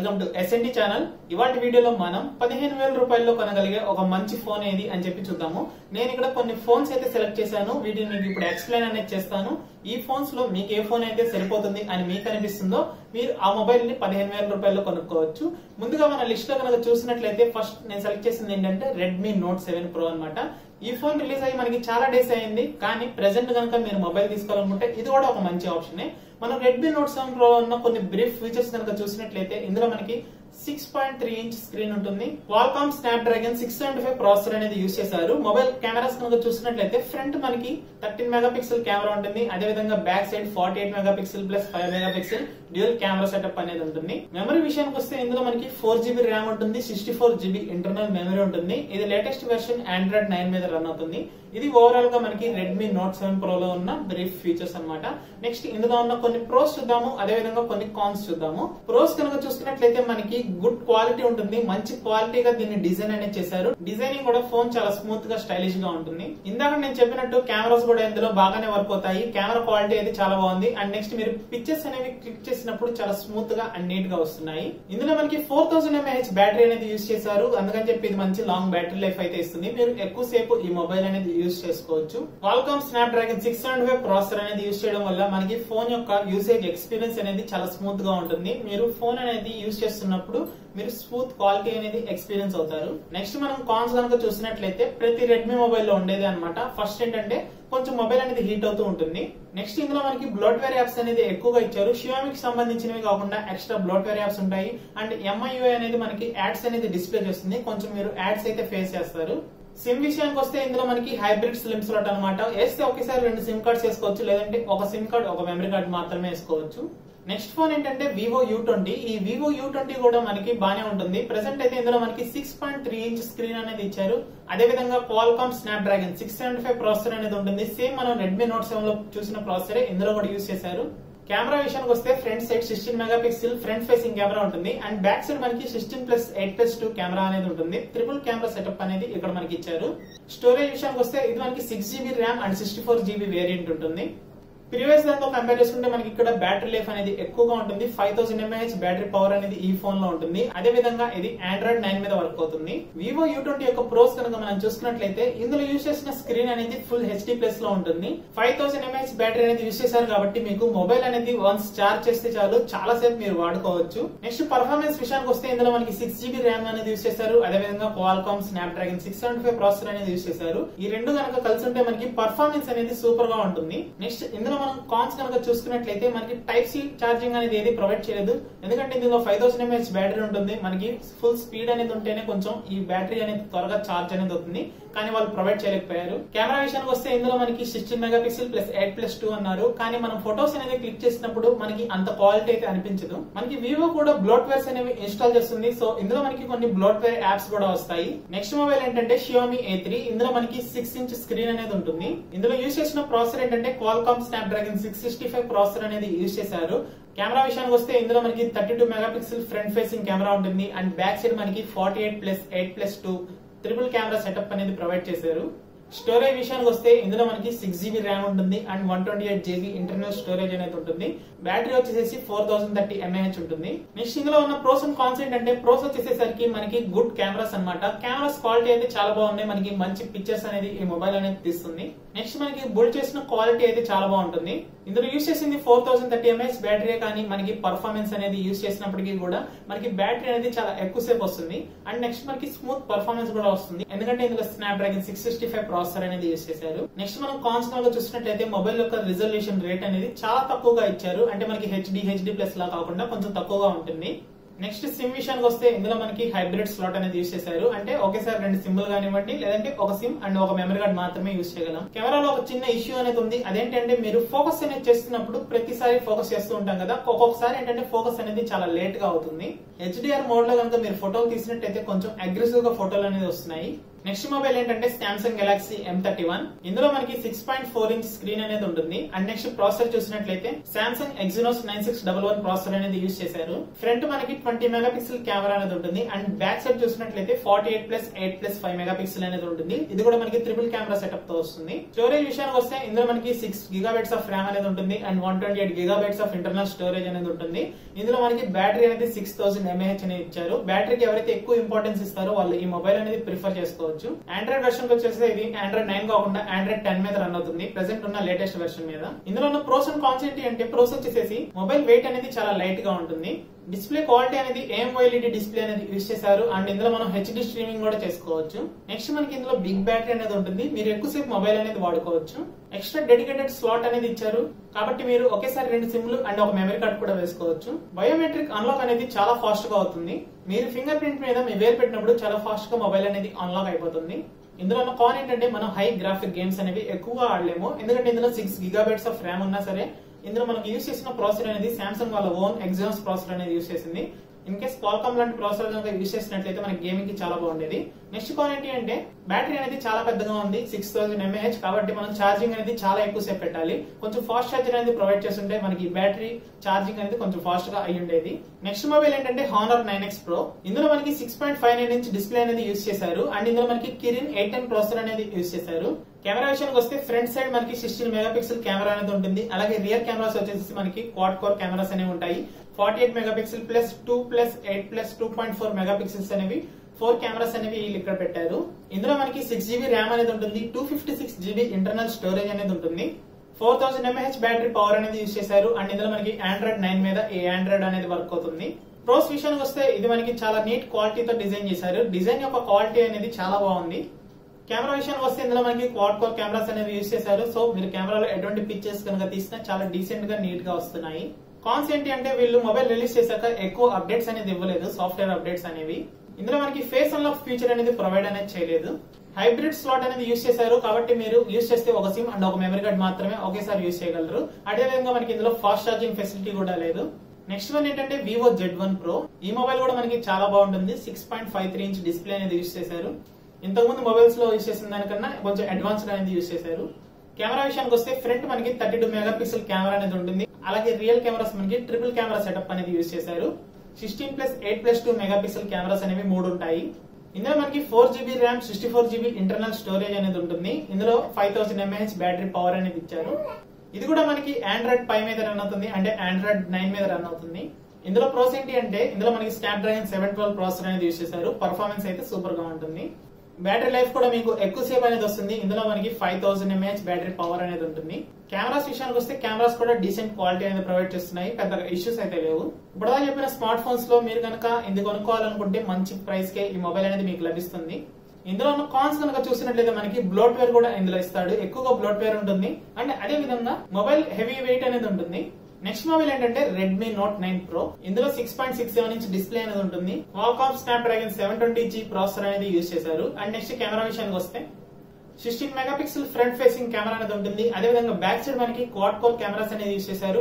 Welcome to SND channel. ఇవాటి వీడియోలో మనం 15,000 రూపాయల్లో కొనగలిగే ఒక మంచి ఫోన్ ఏది అని చెప్పి చూద్దాము. నేను ఇక్కడ కొన్ని ఫోన్స్ అయితే సెలెక్ట్ చేశాను. వీటిని మీకు ఇప్పుడు ఎక్స్ప్లెయిన్ అనేది చేస్తాను. ఈ ఫోన్స్ లో మీకు ఏ ఫోన్ అయితే సరిపోతుంది అని మీకు అనిపిస్తుందో మీరు ఆ మొబైల్ ని 15,000 రూపాయల్లో కొనుక్కోవచ్చు. ముందుగా మన లిస్ట్ లో కనుక చూసినట్లయితే ఫస్ట్ నేను సెలెక్ట్ చేసింది ఏంటంటే రెడ్మీ నోట్ 7 ప్రో అన్నమాట. ఈ ఫోన్ రిలీజ్ అయ్యి మనకి చాలా డేస్ అయింది, కానీ ప్రెసెంట్ కనుక మీరు మొబైల్ తీసుకోవాలనుకుంటే ఇది కూడా ఒక మంచి ఆప్షనే. మనం రెడ్మీ నోట్ 7 ప్రో ఉన్న కొన్ని బ్రీఫ్ ఫీచర్స్ కనుక చూసినట్లయితే ఇందులో మనకి 6.3 ఇంచ్ స్క్రీన్ ఉంటుంది. క్వాల్కామ్ స్నాప్డ్రాగన్ 675 ప్రాసెసర్ అనేది యూజ్ చేశారు. మొబైల్ కెమెరాస్ కనుక చూసినట్లయితే ఫ్రంట్ మనకి 13 మెగాపిక్సెల్ కెమెరా ఉంటుంది. అదే విధంగా back side 48 megapixel plus 5 megapixel dual camera setup అనేది ఉంటుంది. మెమరీ విషయానికి వస్తే ఇందులో మనకి 4GB ర్యామ్ ఉంటుంది, 64GB ఇంటర్నల్ మెమరీ ఉంటుంది. ఇది లేటెస్ట్ వెర్షన్ ఆండ్రాయిడ్ 9 మీద రన్ అవుతుంది. ఇది ఓవరాల్ గా మనకి రెడ్మీ నోట్ 7 ప్రో లో ఉన్న బ్రీఫ్ ఫీచర్స్ అన్నమాట. నెక్స్ట్ ఇందులో ఉన్న కొన్ని ప్రోస్ చూద్దాము, అదే విధంగా కొన్ని కాన్స్ చూద్దాము. ప్రోస్ కనుక చూసుకున్నట్లయితే మనకి గుడ్ క్వాలిటీ ఉంటుంది, మంచి క్వాలిటీగా దీన్ని డిజైన్ అనేది చేశారు. డిజైనింగ్ కూడా ఫోన్ చాలా స్మూత్ గా స్టైలిష్ గా ఉంటుంది. ఇందాక నేను చెప్పినట్టు కెమెరాస్ కూడా ఇందులో బాగానే వర్క్ అవుతాయి. కెమెరా క్వాలిటీ అయితే చాలా బాగుంది. అండ్ నెక్స్ట్ మీరు పిక్చర్స్ అనేవి క్లిక్ చేసినప్పుడు చాలా స్మూత్ గా అండ్ నీట్ గా వస్తున్నాయి. ఇందులో మనకి 4000 mAh బ్యాటరీ అనేది యూజ్ చేశారు. అందుకని చెప్పి ఇది మంచి లాంగ్ బ్యాటరీ లైఫ్ అయితే ఇస్తుంది. మీరు ఎక్కువసేపు ఈ మొబైల్ అనేది యూజ్ చేసుకోవచ్చు. క్వాల్కామ్ స్నాప్డ్రాగన్ 675 ప్రాసెసర్ అనేది యూజ్ చేయడం వల్ల మనకి ఫోన్ యొక్క యూసేజ్ ఎక్స్పీరియన్స్ అనేది చాలా స్మూత్ గా ఉంటుంది. మీరు ఫోన్ అనేది యూజ్ చేస్తున్నప్పుడు మీరు స్మూత్ క్వాలిటీ అనేది ఎక్స్పీరియన్స్ అవుతారు. నెక్స్ట్ మనం కాన్స్ కనుక చూసినట్లయితే ప్రతి రెడ్మీ మొబైల్ లో ఉండేది అనమాట. ఫస్ట్ ఏంటంటే కొంచెం మొబైల్ అనేది హీట్ అవుతూ ఉంటుంది. నెక్స్ట్ ఇందులో మనకి బ్లోట్వేర్ యాప్స్ అనేది ఎక్కువగా ఇచ్చారు. షియోమికి సంబంధించినవి కాకుండా ఎక్స్ట్రా బ్లోట్వేర్ యాప్స్ ఉంటాయి. అండ్ MIUI అనేది మనకి యాడ్స్ అనేది డిస్ప్లే చేస్తుంది. కొంచెం మీరు యాడ్స్ అయితే ఫేస్ చేస్తారు. సిమ్ విషయానికి వస్తే ఇందులో మనకి హైబ్రిడ్ స్లిమ్ స్లాట్ అనమాట. వేస్తే ఒకేసారి 2 సిమ్ కార్డ్స్ వేసుకోవచ్చు, లేదంటే ఒక సిమ్ కార్డ్ ఒక మెమరీ కార్డ్ మాత్రమే వేసుకోవచ్చు. నెక్స్ట్ ఫోన్ ఏంటంటే వివో U20. ఈ వివో U20 కూడా మనకి బానే ఉంటుంది. ప్రెసెంట్ అయితే ఇందులో మనకి 6.3 ఇంచ్ స్క్రీన్ అనేది ఇచ్చారు. అదే విధంగా క్వాల్కామ్ స్నాప్డ్రాగన్ 675 ప్రాసెసర్ అనేది ఉంటుంది. సేమ్ మనం రెడ్మీ నోట్ 7 లో చూసిన ప్రాసెసరే ఇందులో కూడా యూజ్ చేశారు. కెమెరా విషయానికి వస్తే front side 16 megapixel front facing camera ఉంటుంది. అండ్ బ్యాక్ సైడ్ మనకి 16+8+2 కెమెరా అనేది ఉంటుంది. ట్రిపుల్ కెమెరా సెటప్ అనేది ఇక్కడ మనకి ఇచ్చారు. స్టోరేజ్ విషయానికి వస్తే ఇది మనకి 6GB RAM and 64GB variant ఉంటుంది. ప్రీవియస్ దాంతో కంపేర్ చేసుకుంటే మనకి ఇక్కడ బ్యాటరీ లైఫ్ అనేది ఎక్కువగా ఉంటుంది. 5000 mAh బ్యాటరీ పవర్ అనేది ఈ ఫోన్ లో ఉంటుంది. అదే విధంగా ఇది ఆండ్రాయిడ్ 9 మీద వర్క్ అవుతుంది. వివో U20 యొక్క ప్రోస్ కనుక మనం చూసుకున్నట్లయితే ఇందులో యూజ్ చేసిన స్క్రీన్ అనేది ఫుల్ HD+ లో ఉంటుంది. 5000 mAh బ్యాటరీ అనేది యూజ్ చేశారు కాబట్టి మీకు మొబైల్ అనేది వన్స్ చార్జ్ చేస్తే చాలు చాలా సేపు మీరు వాడుకోవచ్చు. నెక్స్ట్ పర్ఫార్మెన్స్ విషయానికి వస్తే ఇందులో మనకి 6GB ర్యామ్ అనేది యూజ్ చేశారు. అదే విధంగా క్వాల్కామ్ స్నాప్డ్రాగన్ 675 ప్రాసెసర్ అనేది యూజ్ చేశారు. ఈ రెండు కనుక కలిసి ఉంటే మనకి పర్ఫార్మెన్స్ అనేది సూపర్ గా ఉంటుంది. నెక్స్ట్ ఇందులో మనం కాన్స్ కనుక చూసుకున్నట్లయితే మనకి టైప్ సి ఛార్జింగ్ అనేది ఏది ప్రొవైడ్ చేయలేదు. ఎందుకంటే ఇందులో 5000 mAh బ్యాటరీ ఉంటుంది. మనకి ఫుల్ స్పీడ్ అనేది ఉంటేనే కొంచెం ఈ బ్యాటరీ అనేది త్వరగా ఛార్జ్ అనేది అవుతుంది, కానీ వాళ్ళు ప్రొవైడ్ చేయలేకపోయారు. కెమెరా విషయానికి వస్తే ఇందులో మనకి 16 మెగాపిక్సెల్ ప్లస్ 8+2 అన్నారు, కానీ మనం ఫొటోస్ అనేది క్లిక్ చేసినప్పుడు మనకి అంత క్వాలిటీ అయితే అనిపించదు. మనకి వివో కూడా బ్లోట్వేర్స్ అనేవి ఇన్స్టాల్ చేస్తుంది. సో ఇందులో మనకి కొన్ని బ్లోట్వేర్ యాప్స్ కూడా వస్తాయి. నెక్స్ట్ మొబైల్ ఏంటంటే షియోమి A3. ఇందులో మనకి 6 ఇంచ్ స్క్రీన్ అనేది ఉంటుంది. ఇందులో యూజ్ చేసిన ప్రాసెసర్ ఏంటంటే క్వాల్కామ్ స్నాప్డ్రాగన్ 665 ప్రాసెసర్ అనేది యూజ్ చేశారు. కెమెరా విషయానికి వస్తే ఇందులో మనకి 32 మెగాపిక్సెల్ ఫ్రంట్ ఫేసింగ్ కెమెరా ఉంటుంది. అండ్ బ్యాక్ సైడ్ మనకి 48+8+2 ట్రిపుల్ కెమెరా సెటప్ అనేది ప్రొవైడ్ చేశారు. స్టోరేజ్ విషయానికి వస్తే ఇందులో మనకి 6GB ర్యామ్ ఉంటుంది అండ్ 128GB ఇంటర్నల్ స్టోరేజ్ అనేది ఉంటుంది. బ్యాటరీ వచ్చేసి 4030 mAh ఉంటుంది. నెక్స్ట్ ఇందులో ఉన్న ప్రోస్ అండ్ కాన్స్ ఏంటంటే ప్రోస్ వచ్చేసరికి మనకి గుడ్ కెమెరాస్ అన్నమాట. కెమెరాస్ క్వాలిటీ అయితే చాలా బాగున్నాయి. మనకి మంచి పిక్చర్స్ అనేది ఈ మొబైల్ అనేది తీస్తుంది. నెక్స్ట్ మనకి బిల్డ్ చేసిన క్వాలిటీ అయితే చాలా బాగుంటుంది. ఇందులో యూజ్ చేసింది 4030 mAh బ్యాటరీ, కానీ మనకి పర్ఫార్మెన్స్ అనేది యూజ్ చేసినప్పటికీ కూడా మనకి బ్యాటరీ అనేది చాలా ఎక్కువసేపు వస్తుంది. అండ్ నెక్స్ట్ మనకి స్మూత్ పర్ఫార్మెన్స్ కూడా వస్తుంది, ఎందుకంటే ఇందులో స్నాప్డ్రాగన్ 665 ప్రాసెసర్ అనేది యూజ్ చేశారు. నెక్స్ట్ మనం కాన్స్ గా చూసినట్లయితే మొబైల్ యొక్క రిజల్యూషన్ రేట్ అనేది చాలా తక్కువగా ఇచ్చారు. అంటే మనకి HD+ లా కాకుండా కొంచెం తక్కువగా ఉంటుంది. నెక్స్ట్ సిమ్ విషయానికి వస్తే ఇందులో మనకి హైబ్రిడ్ స్లాట్ అనేది యూజ్ చేశారు. అంటే ఒకేసారి 2 సిమ్లు కానివ్వండి, లేదంటే ఒక సిమ్ అండ్ ఒక మెమరీ కార్డ్ మాత్రమే యూజ్ చేయగలం. కెమెరాలో ఒక చిన్న ఇష్యూ అనేది ఉంది. అదేంటంటే మీరు ఫోకస్ అనేది చేస్తున్నప్పుడు ప్రతిసారి ఫోకస్ చేస్తూ ఉంటాం కదా, ఒక్కొక్కసారి ఏంటంటే ఫోకస్ అనేది చాలా లేట్ గా అవుతుంది. HDR మోడ్ లో కనుక మీరు ఫోటోలు తీసినట్టయితే కొంచెం అగ్రెసివ్ గా ఫోటోలు అనేది వస్తున్నాయి. నెక్స్ట్ మొబైల్ ఏంటంటే సామ్సంగ్ గెలాక్సీ M31. ఇందులో మనకి 6.4 ఇంచ్ స్క్రీన్ అనేది ఉంటుంది. అండ్ నెక్స్ట్ ప్రాసెసర్ చూసినట్లయితే సామ్సంగ్ Exynos 9611 ప్రాసెసర్ అనేది యూజ్ చేశారు. ఫ్రంట్ మనకి 20 మెగాపిక్సెల్ కెమెరా అనేది ఉంటుంది. అండ్ బ్యాక్ సైడ్ చూసినట్లయితే 48+8+5 మెగాపిక్సెల్ అనేది ఉంటుంది. ఇది కూడా మనకి ట్రిపుల్ కెమెరా సెటప్ తో వస్తుంది. స్టోరేజ్ విషయానికి వస్తే ఇందులో మనకి 6 GB ఆఫ్ ర్యామ్ అనేది ఉంటుంది. And 128 GB of internal storage అనేది ఉంటుంది. ఇందులో మనకి బ్యాటరీ అనేది 6000 mAh అనేది ఇచ్చారు. బ్యాటరీకి ఎవరైతే ఎక్కువ ఇంపార్టెన్స్ ఇస్తారో వాళ్ళు ఈ మొబైల్ అనేది ప్రిఫర్ చేసుకోవచ్చు. ఆండ్రాయిడ్ వెర్షన్ వచ్చేసి ఇది ఆండ్రాయిడ్ 9 కాకుండా ఆండ్రాయిడ్ 10 మీద రన్ అవుతుంది. ప్రెసెంట్ ఉన్న లేటెస్ట్ వెర్షన్ మీద. ఇందులో ఉన్న ప్రోస్ అండ్ కాన్స్ ఏంటి అంటే ప్రోస్ వచ్చేసి మొబైల్ వెయిట్ అనేది చాలా లైట్ గా ఉంటుంది. డిస్ప్లే క్వాలిటీ అనేది AMOLED డిస్ప్లే అనేది యూజ్ చేశారు. అండ్ ఇందులో మనం HD స్ట్రీమింగ్ కూడా చేసుకోవచ్చు. నెక్స్ట్ మనకి ఇందులో బిగ్ బ్యాటరీ అనేది ఉంటుంది. మీరు ఎక్కువసేపు మొబైల్ అనేది వాడుకోవచ్చు. ఎక్స్ట్రా డెడికేటెడ్ స్లాట్ అనేది ఇచ్చారు కాబట్టి మీరు ఒకేసారి 2 సిమ్లు అండ్ ఒక మెమరీ కార్డ్ కూడా వేసుకోవచ్చు. బయోమెట్రిక్ అన్లాక్ అనేది చాలా ఫాస్ట్ గా అవుతుంది. మీరు ఫింగర్ ప్రింట్ మీద మీ వేలు పెట్టినప్పుడు చాలా ఫాస్ట్ గా మొబైల్ అనేది అన్లాక్ అయిపోతుంది. ఇందులో ఉన్న కాన్ ఏంటంటే మనం హై గ్రాఫిక్ గేమ్స్ అనేవి ఎక్కువగా ఆడలేము. ఎందుకంటే ఇందులో 6 GB ఆఫ్ ర్యామ్ ఉన్నా సరే ఇందులో మనకి యూజ్ చేసిన ప్రాసెసర్ అనేది సామ్సంగ్ వాళ్ళ ఓన్ Exynos ప్రాసెసర్ అనేది యూజ్ చేసింది. ఇన్ కేస్ క్వాల్కామ్ లాంటి ప్రాసెసర్ యూజ్ చేసినట్లయితే మనకి గేమింగ్ కి చాలా బాగుండేది. నెక్స్ట్ కాన్ ఏంటి అంటే బ్యాటరీ అనేది చాలా పెద్దగా ఉంది, 6000 mAh. కాబట్టి మనం ఛార్జింగ్ అనేది చాలా ఎక్కువ సేపు పెట్టాలి. కొంచెం ఫాస్ట్ ఛార్జర్ అనేది ప్రొవైడ్ చేస్తుంటే మనకి బ్యాటరీ ఛార్జింగ్ అనేది కొంచెం ఫాస్ట్ గా అయి ఉండేది. నెక్స్ట్ మొబైల్ ఏంటంటే Honor 9X Pro. ఇందులో మనకి 6.59 ఇంచ్ డిస్ప్లే అనేది యూజ్ చేశారు. అండ్ ఇందులో మనకి Kirin 810 ప్రాసెసర్ అనేది యూజ్ చేశారు. కెమెరా విషయానికి వస్తే ఫ్రంట్ సైడ్ మనకి 16 మెగాపిక్సెల్ కెమెరా అనేది ఉంటుంది. అలాగే రియర్ కెమెరాస్ వచ్చేసి మనకి క్వాడ్ కోర్ కెమెరాస్ అనేవి ఉంటాయి. 48 మెగాపిక్సెల్ ప్లస్ 2+8+2.4 మెగాపిక్సెల్స్ అనేవి 4 కెమెరాస్ అనేవి ఇక్కడ పెట్టారు. ఇందులో మనకి 6 GB ర్యామ్ అనేది ఉంటుంది. 256 GB ఇంటర్నల్ స్టోరేజ్ అనేది ఉంటుంది. 4000 mAh బ్యాటరీ పవర్ అనేది యూజ్ చేశారు. అండ్ ఇందులో మనకి ఆండ్రాయిడ్ 9 మీద ఈ ఆండ్రాయిడ్ అనేది వర్క్ అవుతుంది. ప్రోస్ విషయానికి వస్తే ఇది మనకి చాలా నీట్ క్వాలిటీతో డిజైన్ చేశారు. డిజైన్ యొక్క క్వాలిటీ అనేది చాలా బాగుంది. కెమెరా విషయానికి వస్తే ఇందులో మనకి క్వాడ్ కోర్ కెమెరాస్ అనేవి యూజ్ చేశారు. సో మీరు కెమెరాలో ఎటువంటి పిక్చర్స్ కనుక తీసినా చాలా డీసెంట్ గా నీట్ గా వస్తున్నాయి. కాన్స్ ఏంటి అంటే వీళ్ళు మొబైల్ రిలీజ్ చేశాక ఎక్కువ అప్డేట్స్ అనేది ఇవ్వలేదు, సాఫ్ట్వేర్ అప్డేట్స్ అనేవి. ఇందులో మనకి ఫేస్ అన్లాక్ ఫీచర్ అనేది ప్రొవైడ్ అనేది చేయలేదు. హైబ్రిడ్ స్లాట్ అనేది యూజ్ చేశారు కాబట్టి మీరు యూజ్ చేస్తే ఒక సిమ్ అండ్ ఒక మెమరీ కార్డ్ మాత్రమే ఒకేసారి యూజ్ చేయగలరు. అదేవిధంగా మనకి ఇందులో ఫాస్ట్ ఛార్జింగ్ ఫెసిలిటీ కూడా లేదు. నెక్స్ట్ వన్ ఏంటంటే Vivo Z1 Pro. ఈ మొబైల్ కూడా మనకి చాలా బాగుంటుంది. 6.53 ఇంచ్ డిస్ప్లే అనేది యూజ్ చేశారు. ఇంతకుముందు మొబైల్స్ లో యూజ్ చేసిన దానికన్నా కొంచెం అడ్వాన్స్డ్ అనేది యూజ్ చేశారు. కెమెరా విషయానికి వస్తే ఫ్రంట్ మనకి 32 మెగాపిక్సెల్ కెమెరా అనేది ఉంటుంది. అలాగే రియల్ కెమెరాస్ మనకి ట్రిపుల్ కెమెరా సెటప్ అనేది యూజ్ చేశారు. 16+8+2 మెగాపిక్సెల్ కెమెరాస్ అనేవి 3 ఉంటాయి. ఇందులో మనకి 4 GB RAM, 64 GB internal storage అనేది ఉంటుంది. ఇందులో 5000 mAh బ్యాటరీ పవర్ అనేది ఇచ్చారు. ఇది కూడా మనకి ఆండ్రాయిడ్ 5 మీద రన్ అవుతుంది, అంటే ఆండ్రాయిడ్ 9 మీద రన్ అవుతుంది. ఇందులో ప్రోస్ ఏంటి అంటే ఇందులో మనకి స్నాప్డ్రాగన్ 712 ప్రాసెసర్ అనేది యూజ్ చేశారు. పర్ఫార్మెన్స్ అయితే సూపర్ గా ఉంటుంది. బ్యాటరీ లైఫ్ కూడా మీకు ఎక్కువసేపు అనేది వస్తుంది. ఇందులో మనకి 5000 mAh బ్యాటరీ పవర్ అనేది ఉంటుంది. కెమెరాస్ విషయానికి వస్తే కెమెరాస్ కూడా డీసెంట్ క్వాలిటీ అనేది ప్రొవైడ్ చేస్తున్నాయి. పెద్ద ఇష్యూస్ అయితే లేవు. ఇప్పుడుదా చెప్పిన స్మార్ట్ ఫోన్స్ లో మీరు కనుక ఇది కొనుక్కోవాలనుకుంటే మంచి ప్రైస్ కే ఈ మొబైల్ అనేది మీకు లభిస్తుంది. ఇందులో ఉన్న కాన్స్ కనుక చూసినట్లయితే మనకి బ్లోట్వేర్ కూడా ఇందులో ఇస్తాడు. ఎక్కువగా బ్లోట్వేర్ ఉంటుంది. అండ్ అదే విధంగా మొబైల్ హెవీ వెయిట్ అనేది ఉంటుంది. నెక్స్ట్ మొబైల్ ఏంటంటే Redmi Note 9 Pro. ఇందులో 6.67 ఇంచ్ డిస్ప్లే అనేది ఉంటుంది. Qualcomm Snapdragon 720G ప్రాసెసర్ అనేది యూజ్ చేశారు. అండ్ నెక్స్ట్ కెమెరా విషయానికి వస్తే 16 మెగాపిక్సెల్ ఫ్రంట్ ఫేసింగ్ కెమెరా అనేది ఉంటుంది. అదేవిధంగా బ్యాక్ సైడ్ మనకి క్వాడ్ కోర్ కెమెరాస్ అనేది యూజ్ చేశారు.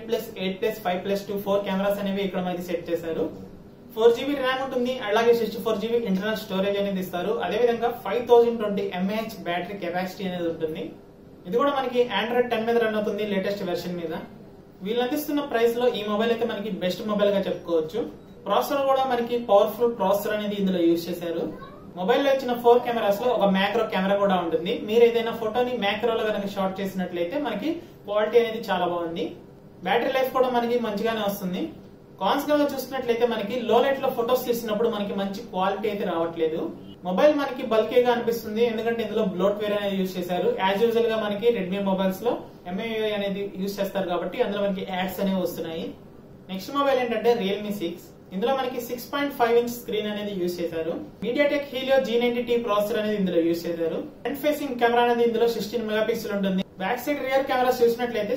48+8+5+2 4 కెమెరాస్ అనేవి ఇక్కడ మనకి సెట్ చేశారు. 4 GB ర్యామ్ ఉంటుంది. అలాగే 64 GB ఇంటర్నల్ స్టోరేజ్ అనేది ఇస్తారు. అదేవిధంగా 5020 mAh బ్యాటరీ కెపాసిటీ అనేది ఉంటుంది. ఇది కూడా మనకి ఆండ్రాయిడ్ 10 మీద రన్ అవుతుంది, లేటెస్ట్ వెర్షన్ మీద. వీళ్ళు అందిస్తున్న ప్రైస్ లో ఈ మొబైల్ అయితే మనకి బెస్ట్ మొబైల్ గా చెప్పుకోవచ్చు. ప్రాసెసర్ కూడా మనకి పవర్ఫుల్ ప్రాసెసర్ అనేది ఇందులో యూజ్ చేశారు. మొబైల్ లో ఇచ్చిన 4 కెమెరాస్ లో ఒక మ్యాక్రో కెమెరా కూడా ఉంటుంది. మీరు ఏదైనా ఫోటోని మ్యాక్రోలో కనుక షాట్ చేసినట్లయితే మనకి క్వాలిటీ అనేది చాలా బాగుంది. బ్యాటరీ లైఫ్ కూడా మనకి మంచిగానే వస్తుంది. కాన్స్ గా చూసినట్లయితే మనకి లో లైట్ లో ఫొటోస్ తీసినప్పుడు మనకి మంచి క్వాలిటీ అయితే రావట్లేదు. మొబైల్ మనకి బల్కీగా అనిపిస్తుంది, ఎందుకంటే ఇందులో బ్లోట్వేర్ అనేది యూజ్ చేశారు. యాజ్ యూజువల్ గా మనకి రెడ్మీ మొబైల్స్ లో MIUI అనేది యూజ్ చేస్తారు కాబట్టి అందులో మనకి యాడ్స్ అనేవి వస్తున్నాయి. నెక్స్ట్ మొబైల్ ఏంటంటే Realme 6. ఇందులో మనకి 6.5 ఇంచ్ స్క్రీన్ అనేది యూజ్ చేశారు. MediaTek Helio G90T ప్రాసెసర్ అనేది ఇందులో యూజ్ చేశారు. ఫ్రంట్ ఫేసింగ్ కెమెరా అనేది ఇందులో 16 మెగాపిక్సెల్ ఉంటుంది. బ్యాక్ సైడ్ రియర్ కెమెరాస్ చూసినట్లయితే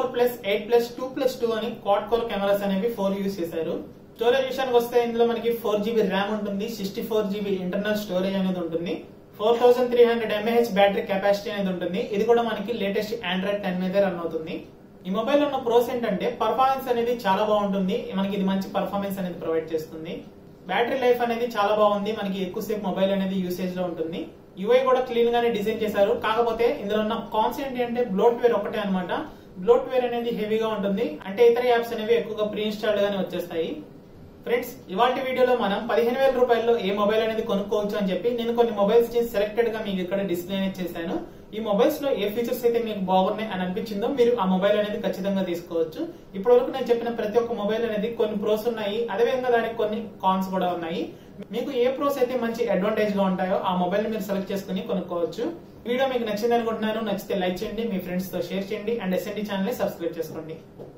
64+8+2+2 అని క్వాడ్ కోర్ కెమెరాస్ అనేవి 4 యూజ్ చేశారు. స్టోరేజ్ విషయానికి వస్తే ఇందులో మనకి 4 GB ర్యామ్ ఉంటుంది. 64 GB ఇంటర్నల్ స్టోరేజ్ అనేది ఉంటుంది. 4300 mAh బ్యాటరీ కెపాసిటీ అనేది ఉంటుంది. ఇది కూడా మనకి లేటెస్ట్ ఆండ్రాయిడ్ 10 మీద రన్ అవుతుంది. ఈ మొబైల్ ఉన్న ప్రోస్ ఏంటంటే పర్ఫార్మెన్స్ అనేది చాలా బాగుంటుంది. మనకి ఇది మంచి పర్ఫార్మెన్స్ అనేది ప్రొవైడ్ చేస్తుంది. బ్యాటరీ లైఫ్ అనేది చాలా బాగుంది, మనకి ఎక్కువసేపు మొబైల్ అనేది యూసేజ్ లో ఉంటుంది. యూఐ కూడా క్లీన్ గానే డిజైన్ చేశారు. కాకపోతే ఇందులో ఉన్న కాన్స్ ఏంటి అంటే బ్లోట్వేర్ ఒకటే అన్నమాట. బ్లోట్వేర్ అనేది హెవీగా ఉంటుంది, అంటే ఇతర యాప్స్ అనేవి ఎక్కువగా ప్రీ ఇన్స్టాల్డ్ గానే వచ్చేస్తాయి. ఫ్రెండ్స్, ఇవాళ వీడియోలో మనం 15,000 రూపాయల్లో ఏ మొబైల్ అనేది కొనుక్కోవచ్చు అని చెప్పి నేను కొన్ని మొబైల్స్ సెలెక్టెడ్ గా మీకు ఇక్కడ డిస్ప్లే అనేది చేశాను. ఈ మొబైల్స్ లో ఏ ఫీచర్స్ అయితే మీకు బాగున్నాయి అని అనిపించిందో మీరు ఆ మొబైల్ అనేది ఖచ్చితంగా తీసుకోవచ్చు. ఇప్పటి వరకు నేను చెప్పిన ప్రతి ఒక్క మొబైల్ అనేది కొన్ని ప్రోస్ ఉన్నాయి, అదేవిధంగా దానికి కొన్ని కాన్స్ కూడా ఉన్నాయి. మీకు ఏ ప్రోస్ అయితే మంచి అడ్వాంటేజ్ గా ఉంటాయో ఆ మొబైల్ ని మీరు సెలెక్ట్ చేసుకుని కొనుక్కోవచ్చు. వీడియో మీకు నచ్చింది అనుకుంటున్నాను. నచ్చితే లైక్ చేయండి, మీ ఫ్రెండ్స్ తో షేర్ చేయండి అండ్ SND ఛానల్ ని సబ్స్క్రైబ్ చేసుకోండి.